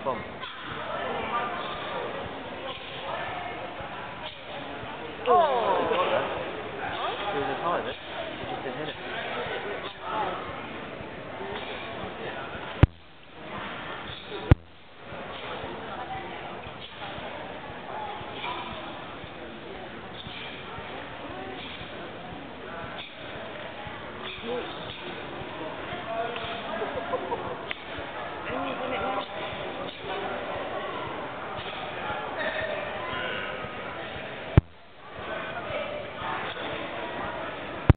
bump. Oh, he got there. He was as high as it. He just didn't hit it.